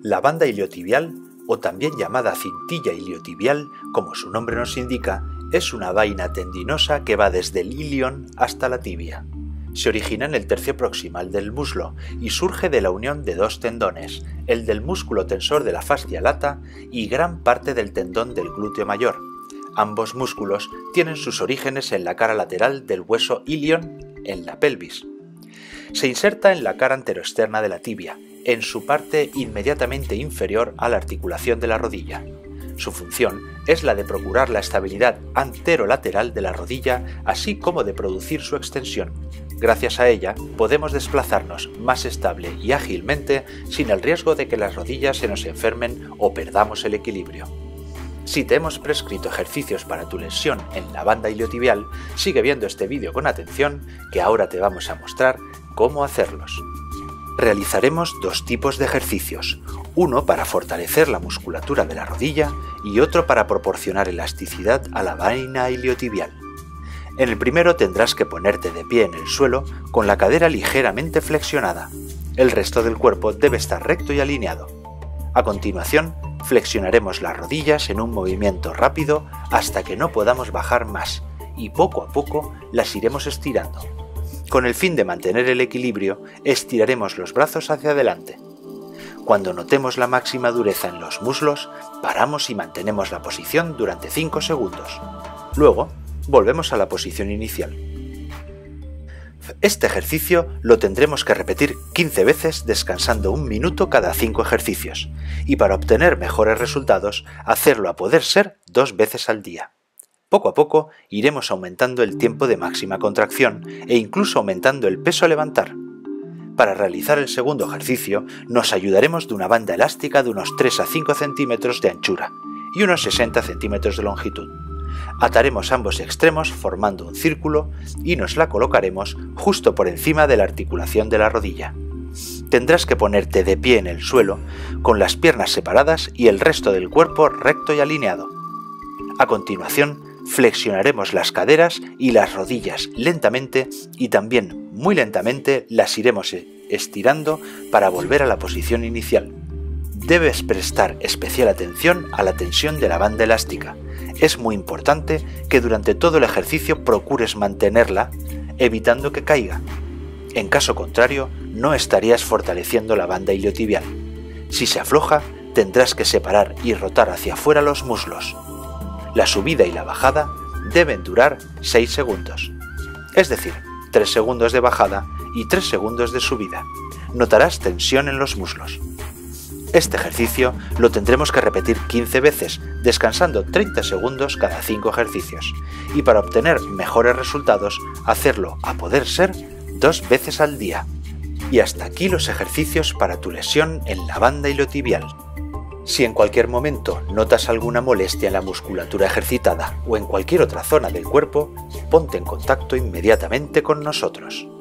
La banda iliotibial, o también llamada cintilla iliotibial, como su nombre nos indica, es una vaina tendinosa que va desde el ilion hasta la tibia. Se origina en el tercio proximal del muslo y surge de la unión de dos tendones, el del músculo tensor de la fascia lata y gran parte del tendón del glúteo mayor. Ambos músculos tienen sus orígenes en la cara lateral del hueso ilion, en la pelvis. Se inserta en la cara anteroexterna de la tibia, en su parte inmediatamente inferior a la articulación de la rodilla. Su función es la de procurar la estabilidad anterolateral de la rodilla, así como de producir su extensión. Gracias a ella podemos desplazarnos más estable y ágilmente sin el riesgo de que las rodillas se nos enfermen o perdamos el equilibrio. Si te hemos prescrito ejercicios para tu lesión en la banda iliotibial, sigue viendo este vídeo con atención, que ahora te vamos a mostrar cómo hacerlos. Realizaremos dos tipos de ejercicios, uno para fortalecer la musculatura de la rodilla y otro para proporcionar elasticidad a la vaina iliotibial. En el primero tendrás que ponerte de pie en el suelo con la cadera ligeramente flexionada. El resto del cuerpo debe estar recto y alineado. A continuación, flexionaremos las rodillas en un movimiento rápido hasta que no podamos bajar más y poco a poco las iremos estirando. Con el fin de mantener el equilibrio, estiraremos los brazos hacia adelante. Cuando notemos la máxima dureza en los muslos, paramos y mantenemos la posición durante 5 segundos. Luego, volvemos a la posición inicial. Este ejercicio lo tendremos que repetir 15 veces descansando 1 minuto cada 5 ejercicios, y para obtener mejores resultados, hacerlo a poder ser 2 veces al día. Poco a poco iremos aumentando el tiempo de máxima contracción e incluso aumentando el peso a levantar. Para realizar el segundo ejercicio nos ayudaremos de una banda elástica de unos 3 a 5 centímetros de anchura y unos 60 centímetros de longitud. Ataremos ambos extremos formando un círculo y nos la colocaremos justo por encima de la articulación de la rodilla. Tendrás que ponerte de pie en el suelo con las piernas separadas y el resto del cuerpo recto y alineado. A continuación, flexionaremos las caderas y las rodillas lentamente y también muy lentamente las iremos estirando para volver a la posición inicial. Debes prestar especial atención a la tensión de la banda elástica. Es muy importante que durante todo el ejercicio procures mantenerla, evitando que caiga. En caso contrario, no estarías fortaleciendo la banda iliotibial. Si se afloja, tendrás que separar y rotar hacia afuera los muslos. La subida y la bajada deben durar 6 segundos, es decir, 3 segundos de bajada y 3 segundos de subida. Notarás tensión en los muslos. Este ejercicio lo tendremos que repetir 15 veces, descansando 30 segundos cada 5 ejercicios, y para obtener mejores resultados, hacerlo a poder ser 2 veces al día. Y hasta aquí los ejercicios para tu lesión en la banda iliotibial. Si en cualquier momento notas alguna molestia en la musculatura ejercitada o en cualquier otra zona del cuerpo, ponte en contacto inmediatamente con nosotros.